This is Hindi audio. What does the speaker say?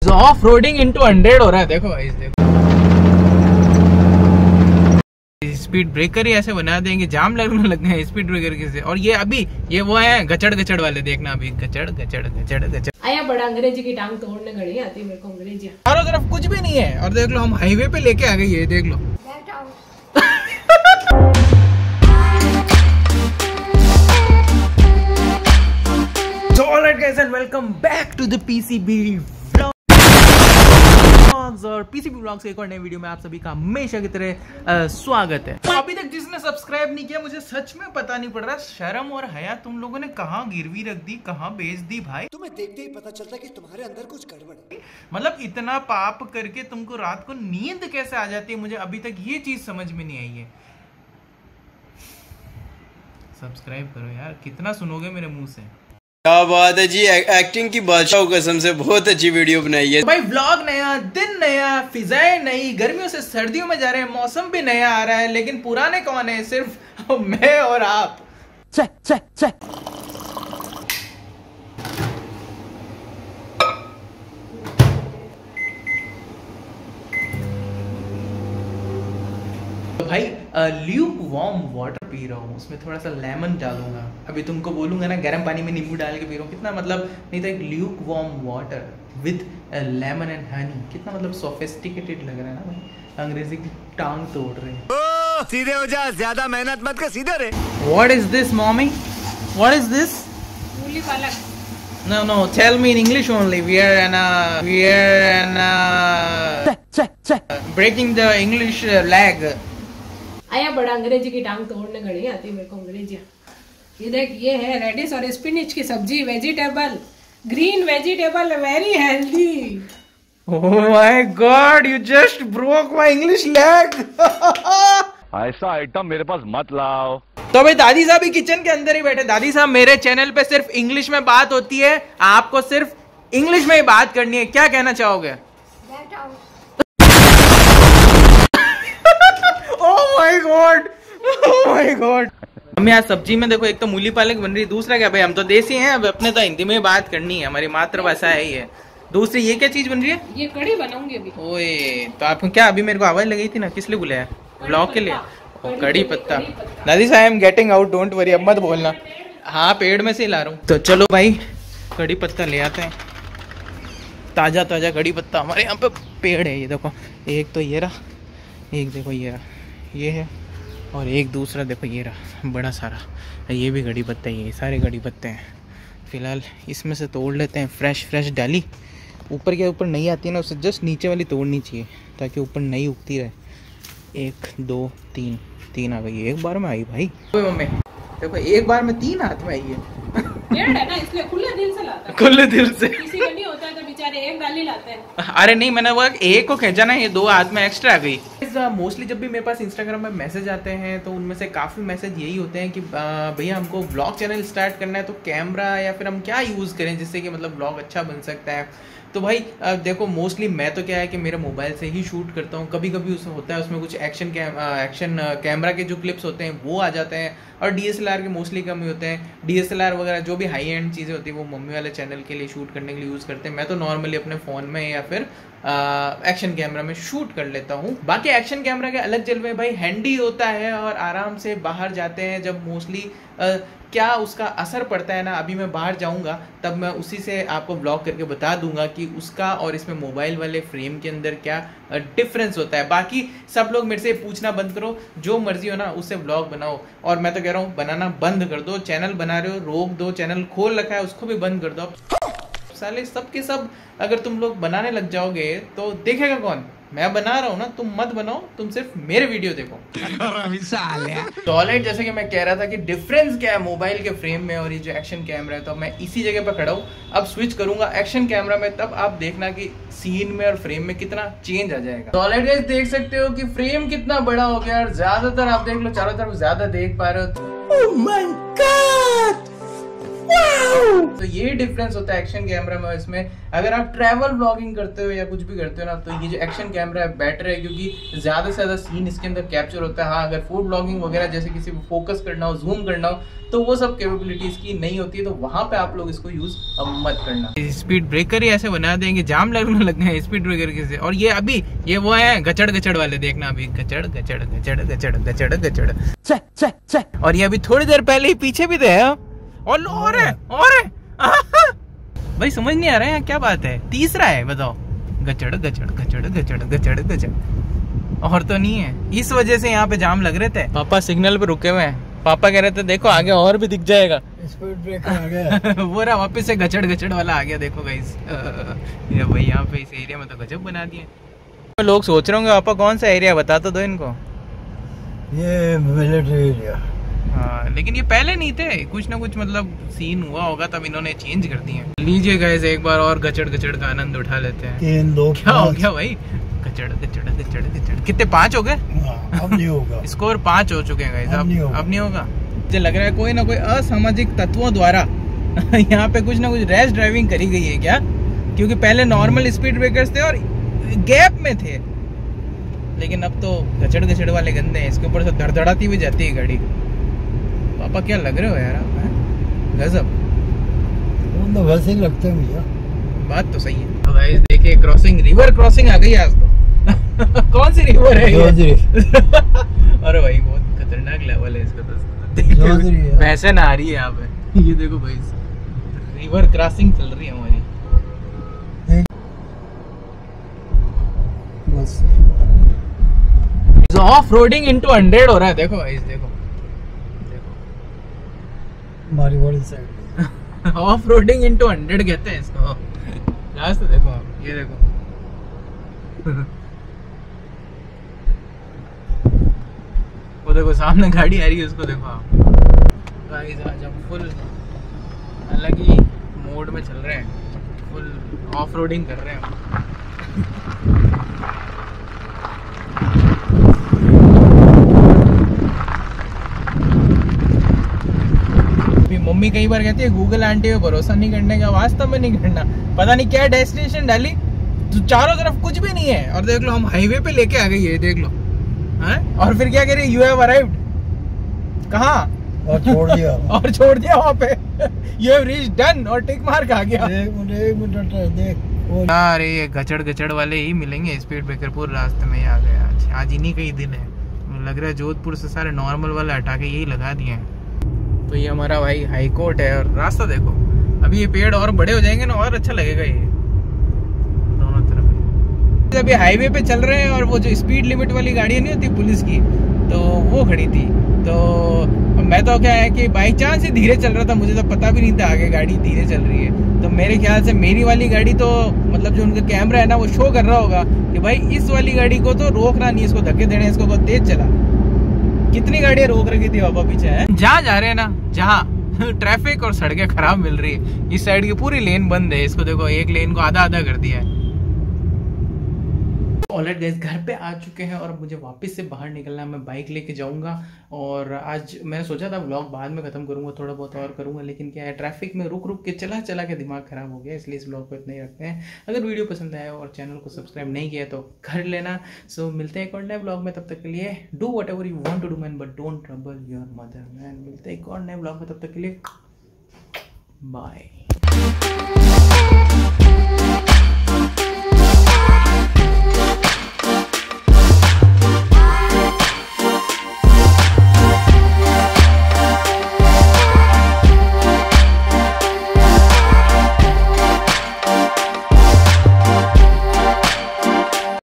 ऑफ रोडिंग इंटू 100 हो रहा है। देखो भाई, देखो स्पीड ब्रेकर ही ऐसे बना देंगे, जाम लगने लग गए स्पीड ब्रेकर के से। और ये अभी ये वो है गचड़ गचड़ वाले, देखना अभी गचड़ गचड़ गचड़ गचड़। आया बड़ा अंग्रेजी की टांग तोड़ने गई आती मेरे को अंग्रेजी। चारों तरफ कुछ भी नहीं है और देख लो हम हाईवे पे लेके आ गए, ये देख लो। So alright guys and welcome back to the PCB Vlogs और PCB Vlogs के एक और नए वीडियो में आप सभी का हमेशा की तरह स्वागत है। तो अभी तक जिसने सब्सक्राइब नहीं किया, मुझे सच में पता नहीं पड़ रहा शर्म और हया तुम लोगों ने कहाँ गिरवी रख दी, कहाँ बेच दी भाई। तुम्हें देखते ही पता चलता कि तुम्हारे अंदर कुछ गड़बड़ है। मतलब इतना पाप करके तुमको रात को नींद कैसे आ जाती है, मुझे अभी तक ये चीज समझ में नहीं आई है। सब्सक्राइब करो यार, कितना सुनोगे मेरे मुंह से। क्या बात है जी, एक्टिंग की बादशाह कसम से बहुत अच्छी वीडियो बनाई है भाई। व्लॉग नया, दिन नया, फिजाएं नई, गर्मियों से सर्दियों में जा रहे हैं, मौसम भी नया आ रहा है, लेकिन पुराने कौन है? सिर्फ मैं और आप। तो भाई ल्यूक वार्म वाटर पी रहा हूँ, उसमें थोड़ा सा लेमन डालूंगा। अभी तुमको बोलूंगा ना गर्म पानी में नींबू डाल के पी रहा हूँ, कितना मतलब नहीं था। एक lukewarm water with lemon and honey, कितना मतलब सोफिस्टिकेटेड लग रहा है ना भाई। अंग्रेजी की टांग तोड़ रहे हैं। सीधे हो जा, ज्यादा मेहनत मत कर, सीधे रहे। What is this mommy, what is this? मूली पालक। No, tell me in English only. We are breaking the English lag. आया बड़ा अंग्रेजी की टांग तोड़ने गई आती मेरे को अंग्रेजी। ये देख, ये है रेडिश और स्पिनच की सब्जी, vegetable, green vegetable, very healthy. Oh my God! You just broke my English lag. ऐसा आइटम मेरे पास मत लाओ। तो भाई दादी साहब ही किचन के अंदर ही बैठे। दादी साहब, मेरे चैनल पे सिर्फ इंग्लिश में बात होती है, आपको सिर्फ इंग्लिश में ही बात करनी है, क्या कहना चाहोगे? Oh my God! Oh my God! हम यहाँ सब्जी में देखो, एक तो मूली पालक बन रही, दूसरा क्या भाई, हम तो देसी हैं, अब अपने तो हिंदी में बात करनी है, हमारी मातृभाषा है ये। दूसरी ये क्या चीज बन रही है? ये कड़ी बनाऊंगी अभी। ओए, तो आपको क्या अभी मेरे को आवाज लगी थी ना, किस लिए बुलाया? ब्लॉग के लिए? कड़ी पत्ता। दादी साहब, I am getting out, don't worry, अब मत बोलना। हाँ, पेड़ में से ला रहा हूँ। तो चलो भाई कड़ी पत्ता ले आते हैं, ताजा ताजा कड़ी पत्ता। हमारे यहाँ पे पेड़ है, ये देखो, एक तो ये रहा, एक देखो ये रहा, ये है, और एक दूसरा देखो ये रहा, बड़ा सारा, ये भी कड़ी पत्ता ही है, सारे कड़ी पत्ते हैं। फिलहाल इसमें से तोड़ लेते हैं। फ्रेश डाली, ऊपर के ऊपर नहीं आती है ना, उससे जस्ट नीचे वाली तोड़नी चाहिए ताकि ऊपर नहीं उगती रहे। 1 2 3 आ गई, एक बार में आई भाई। मम्मी देखो, एक बार में 3 हाथ में आई है। पेड़ है ना, इसलिए खुले दिल से लाता है। खुले दिल से किसी का नहीं होता है तो बेचारे एक डाली लाते हैं। अरे नहीं, मैंने वो एक को खींचा ना, ये 2 हाथ में एक्स्ट्रा आ गई। मोस्टली जब भी मेरे पास इंस्टाग्राम में मैसेज आते हैं तो उनमें से काफ़ी मैसेज यही होते हैं कि भैया हमको व्लॉग चैनल स्टार्ट करना है, तो कैमरा या फिर हम क्या यूज़ करें जिससे कि मतलब व्लॉग अच्छा बन सकता है। तो भाई देखो, मोस्टली मैं तो क्या है कि मेरे मोबाइल से ही शूट करता हूँ। कभी कभी उसमें होता है, उसमें कुछ एक्शन कैमरा के जो क्लिप्स होते हैं वो आ जाते हैं, और DSLR के मोस्टली कम ही होते हैं। DSLR वगैरह जो भी हाई एंड चीज़ें होती है वो मम्मी वाले चैनल के लिए शूट करने के लिए यूज़ करते हैं। मैं तो नॉर्मली अपने फ़ोन में या फिर एक्शन कैमरा में शूट कर लेता हूँ। बाकी एक्शन कैमरा के अलग जलवे भाई, हैंडी होता है और आराम से बाहर जाते हैं जब मोस्टली क्या उसका असर पड़ता है ना। अभी मैं बाहर जाऊंगा तब मैं उसी से आपको ब्लॉग करके बता दूंगा कि उसका और इसमें मोबाइल वाले फ्रेम के अंदर क्या डिफरेंस होता है। बाकी सब लोग मेरे से पूछना बंद करो, जो मर्जी हो ना उससे ब्लॉग बनाओ। और मैं तो कह रहा हूँ बनाना बंद कर दो, चैनल बना रहे हो रोक दो, चैनल खोल रखा है उसको भी बंद कर दो। साले सब के सब अगर तुम लोग बनाने लग जाओगे तो देखेगा कौन? मैं बना रहा हूँ ना, तुम मत बनाओ, तुम सिर्फ मेरे वीडियो देखो। तो ऑलराइट, जैसे कि मैं कह रहा था कि डिफरेंस क्या है मोबाइल के फ्रेम में और ये जो एक्शन कैमरा है, तो मैं इसी जगह पर खड़ा हूँ। अब स्विच करूंगा एक्शन कैमरा में, तब आप देखना कि सीन में और फ्रेम में कितना चेंज आ जाएगा। तो ऑलराइट गाइस, देख सकते हो कि फ्रेम कितना बड़ा हो गया, और ज्यादातर आप देख लो चारों तरफ ज्यादा देख पा रहे हो। ओह माय गॉड, तो ये डिफरेंस होता है एक्शन कैमरा में और इसमें। अगर आप ट्रैवल व्लॉगिंग करते हो या कुछ भी करते हो ना, तो ये जो एक्शन कैमरा है बेटर है, क्योंकि ज़्यादा से ज़्यादा सीन इसके अंदर कैप्चर होता है। हाँ, अगर फूड व्लॉगिंग वगैरह जैसे किसी को फोकस करना हो, जूम करना हो, तो वो सब कैपेबिलिटीज़ की नहीं होती है, तो वहाँ पे आप लोग इसको यूज़ मत करना। स्पीड ब्रेकर ही ऐसे बना देंगे, जाम लगने लग गए स्पीड ब्रेकर के से। और ये अभी ये वो है गचड़ गचड़ वाले, देखना अभी गचड़ गचड़ गचड़ गचड़ गचड़ गचड़। और ये अभी थोड़ी देर पहले ही पीछे भी थे और है भाई, समझ नहीं आ रहा है क्या बात है। तीसरा है, बताओ, गचड़ गचड़ गचड़ गचड़ गचड़ गचड़, और तो नहीं है। इस वजह से यहाँ पे जाम लग रहे थे। पापा सिग्नल पे रुके हुए हैं, पापा कह रहे थे देखो आगे और भी दिख जाएगा, स्पीड ब्रेकर आ गया। वो रहा वापस से गचड़ गचड़ वाला आ गया, देखो गाइस। ये भाई यहाँ पे इस एरिया में तो गजब बना दिए। लोग सोच रहे होंगे पापा कौन सा एरिया, बता तो दो इनको। ये मिलिट्री एरिया। हाँ, लेकिन ये पहले नहीं थे, कुछ ना कुछ मतलब सीन हुआ होगा तब इन्होंने चेंज कर दिए। लीजिए गाइस, एक बार और गचड़ गचड़ का आनंद उठा लेते हैं। 3 2 क्या हो गया भाई, गचड़ गचड़ गचड़ गचड़। कितने 5 हो गए? अब नहीं होगा। स्कोर 5 हो चुके हैं गाइस। अब नहीं होगा। मुझे लग रहा है कोई ना कोई असामाजिक तत्वों द्वारा यहाँ पे कुछ ना कुछ रैश ड्राइविंग करी गई है क्या? क्योंकि पहले नॉर्मल स्पीड ब्रेकर्स थे और गैप में थे, लेकिन अब तो गचड़ गचड़ वाले गंदे हैं, इसके ऊपर से धड़धड़ाती हुई जाती है गाड़ी। पापा क्या लग रहे हो यार आप, गजब। वो तो वैसे ही लगते हैं भैया। बात तो सही है। तो गाइस देखिए, क्रॉसिंग, रिवर क्रॉसिंग आ गई आज तो। कौन सी रिवर है ये? अरे भाई बहुत खतरनाक लेवल है इसका तो। वैसे ना आ रही है यहाँ पे, ये देखो भाई, रिवर क्रॉसिंग चल रही है हमारी। ऑफ रोडिंग इनटू 100 हो रहा है, देखो गाइस, देखो हमारी वाली साइड ऑफ रोडिंग इनटू 100 कहते हैं इसको। लास्ट तो देखो आप, ये देखो वो देखो सामने गाड़ी आ रही है, उसको देखो आप। गाइस आज हम फुल अलग ही मोड में चल रहे हैं, फुल ऑफ रोडिंग कर रहे हैं। मम्मी कई बार कहती है गूगल आंटी पे भरोसा नहीं करने का, वास्तव में नहीं करना। पता नहीं क्या डेस्टिनेशन डाली तो चारों तरफ कुछ भी नहीं है, और देख लो हम हाईवे पे लेके आ गई है, देख लो है? और फिर क्या कह रही, यू हैव अराइव्ड कहाँ, और छोड़ दिया और छोड़ दिया वहाँ पे। यू हैव रीच्ड डन और टिक मार्क आ गया। एक मिनट देख, अरे ये गचड़ गचड़ वाले ही मिलेंगे स्पीड ब्रेकर पूरे रास्ते में ही आ गए। आज इन्हीं का ही दिन है, लग रहा है जोधपुर से सारे नॉर्मल वाले हटा के यही लगा दिए हैं। तो ये हमारा भाई हाई कोर्ट है, और रास्ता देखो, अभी ये पेड़ और बड़े हो जाएंगे ना, और अच्छा लगेगा ये दोनों तरफ। अभी हाईवे पे चल रहे हैं, और वो जो स्पीड लिमिट वाली गाड़ी नहीं होती पुलिस की, तो वो खड़ी थी। तो मैं तो क्या है कि बाई चांस ही धीरे चल रहा था, मुझे तो पता भी नहीं था आगे गाड़ी धीरे चल रही है। तो मेरे ख्याल से मेरी वाली गाड़ी तो मतलब जो उनका कैमरा है ना, वो शो कर रहा होगा कि भाई इस वाली गाड़ी को तो रोकना नहीं, इसको धक्के देने, इसको बहुत तेज चला। कितनी गाड़ियां रोक रखी थी पापा पीछे है। जहाँ जा रहे हैं ना, जहाँ ट्रैफिक और सड़कें खराब मिल रही है, इस साइड की पूरी लेन बंद है। इसको देखो, एक लेन को आधा आधा कर दिया है। ऑलराइट गाइस, घर पे आ चुके हैं और मुझे वापस से बाहर निकलना है। मैं बाइक लेके जाऊंगा, और आज मैंने सोचा था व्लॉग बाद में खत्म करूंगा, थोड़ा बहुत और करूंगा, लेकिन क्या है ट्रैफिक में रुक रुक के चला के दिमाग खराब हो गया, इसलिए इस व्लॉग को इतना ही रखते हैं। अगर वीडियो पसंद आया और चैनल को सब्सक्राइब नहीं किया तो कर लेना। सो मिलते हैं एक और नए व्लॉग में, तब तक के लिए do whatever you want to do man, but don't trouble your mother man. मिलते हैं एक और नए व्लॉग में, तब तक के लिए बाय।